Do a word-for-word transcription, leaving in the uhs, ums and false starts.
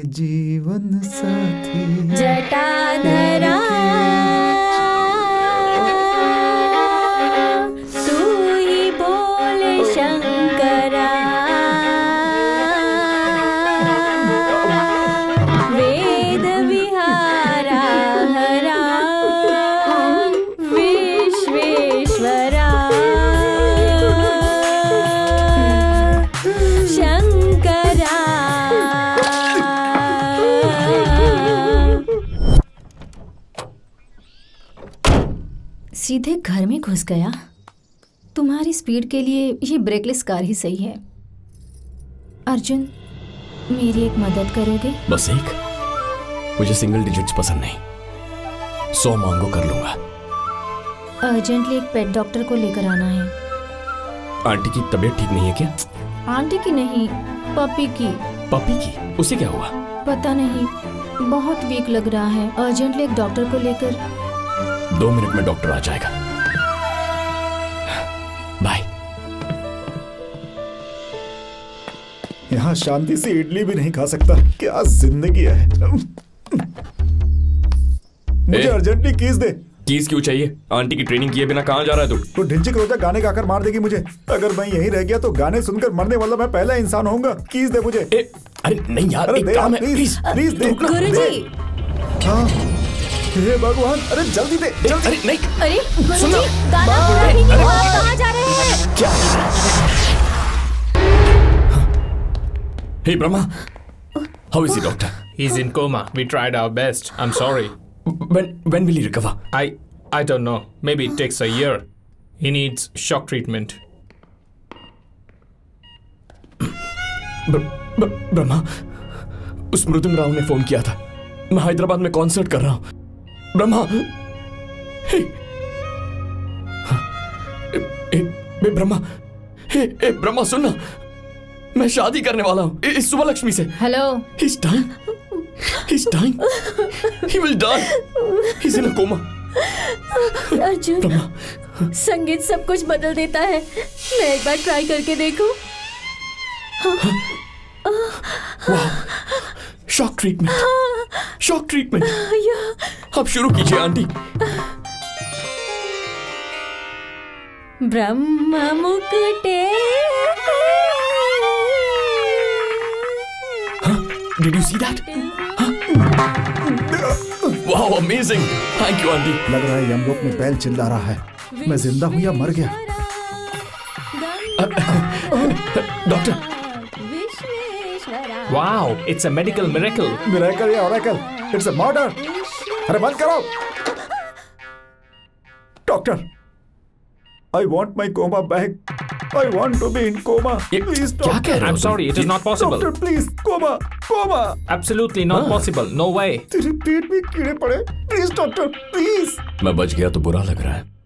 जीवन साथी जटाधरा तू ही बोल शंकरा वेद विहारा हरा विश्वेश्वरा शंकरा। सीधे घर में घुस गया। तुम्हारी स्पीड के लिए ये ब्रेकलेस कार ही सही है। अर्जुन, मेरी एक मदद करोगे? बस एक? मुझे सिंगल डिजिट्स पसंद नहीं, सौ मांगो कर लूंगा। अर्जेंटली एक पेट डॉक्टर को लेकर आना है। आंटी की तबीयत ठीक नहीं है क्या? आंटी की नहीं, पपी की। पपी की? उसे क्या हुआ? पता नहीं, बहुत वीक लग रहा है। अर्जेंटली एक डॉक्टर को लेकर। दो मिनट में डॉक्टर आ जाएगा। बाय। यहाँ शांति से इडली भी नहीं खा सकता। क्या जिंदगी है। मुझे अर्जेंटली कीज दे। कीज क्यों चाहिए? आंटी की ट्रेनिंग किए बिना कहाँ जा रहा है तू? तो ढिंचिक रोजा गाने गाकर मार देगी मुझे। अगर मैं यहीं रह गया तो गाने सुनकर मरने वाला मैं पहला इंसान होऊंगा। कीज दे मुझे। ए, अरे नहीं यार, अरे एक काम है, प्लीज प्लीज दे। गुरुजी। हाँ, हे भगवान, अरे जल्दी दे, जल्दी। अरे नहीं, अरे सुनो, गुरुजी, गाना पूरा भी नहीं हुआ, आप कहाँ जा रहे हैं? क्या? हे Brahma, how is he, doctor? He's in coma. We tried our best. I'm sorry. When when will he recover? I I don't know. Maybe it takes a year. He needs shock treatment. ब, ब, ब्रह्मा, उस मृदुंग राव ने phone किया था। मैं हैदराबाद में concert कर रहा हूं। ब्रह्मा, हे, ए, ए, ए, ब्रह्मा, हे, ए, ब्रह्मा सुनना, मैं शादी करने वाला हूं इस सुबह लक्ष्मी से। Hello. He's dying. He's dying. He will die. He's in a coma. Arjun, संगीत सब कुछ बदल देता है। मैं एक बार ट्राई करके देखूं? वाह, शॉक ट्रीटमेंट, शॉक ट्रीटमेंट। अब शुरू कीजिए aunty. Brahma मुकुटे। Did you see that? Wow, amazing. Thank you, auntie. लग रहा है यमलोक में बैल चिल्ला रहा है। मैं जिंदा हूँ या मर गया? Doctor. Wow, it's a medical miracle. Miracle या oracle? It's a murder. अरे बंद करो। Doctor, I want my coma back. I want to be in coma. Please, क्या कह रहे हो? I'm sorry, it is not possible. Doctor, please, coma, coma. Absolutely not possible. No way. तेरे पेट में कीड़े पड़े। Please, doctor, please. मैं बच गया तो बुरा लग रहा है।